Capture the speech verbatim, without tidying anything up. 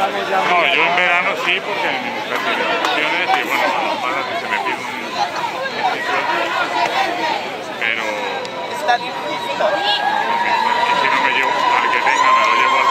No, yo en verano sí, porque mi mujer tiene vacaciones y bueno, para que se me pide un sitio, pero Está difícil. y si no me llevo al que tenga, me lo llevo